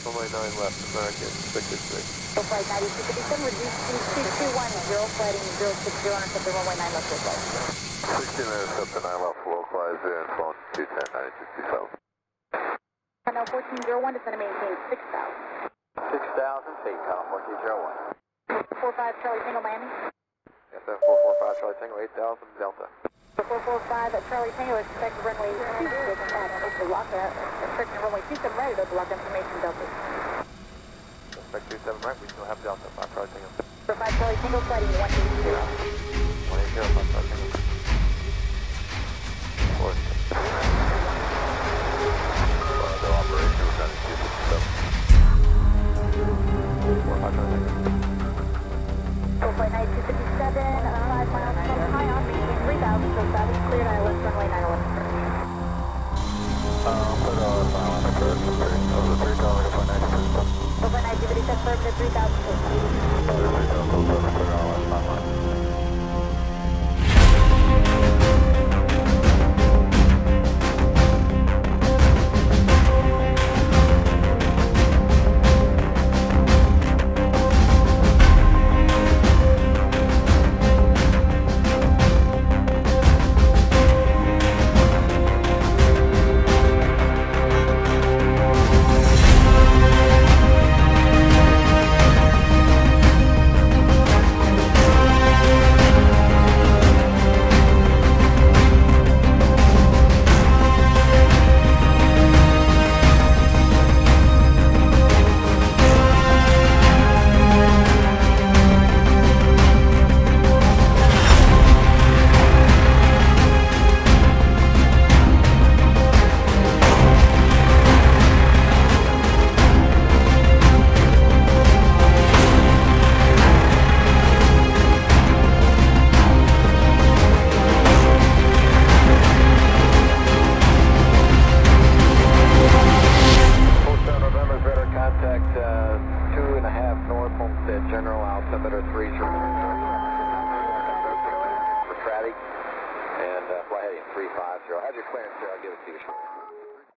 runway 9 left, American, Victor 3. So flight 9257, reducing 2210, flighting 060, intercept the runway 9 left, localize. 16 intercept the 9 left, localize in, phone 210, 9257. Now 1401, descend to maintain 6,000. 6,000 feet, Kyle, 1401. 45 Charlie Tango landing. Yes, 445 Charlie Tango, 8,000 Delta. 445 Charlie Tango, expect runway 27 over the lock, expecting runway 27 right over the lock, information Delta. Expect 27 right, we still have Delta, 5 Charlie Tango. 45 Charlie Tango, flighting 180. 180, 5 Charlie Tango. The operation was done in 257. 4 5 Charlie Tango. Full flight 9257, 5 miles from high on maintain 3,000, so south is cleared, ILS runway 911 approach. Put a file on the curve, over the 3,000, like a flight 9257. Full flight 9257, affirmative 3,000, so General altimeter 3 for traffic, and fly heading 350. Have your clearance here, I'll give it to you shortly.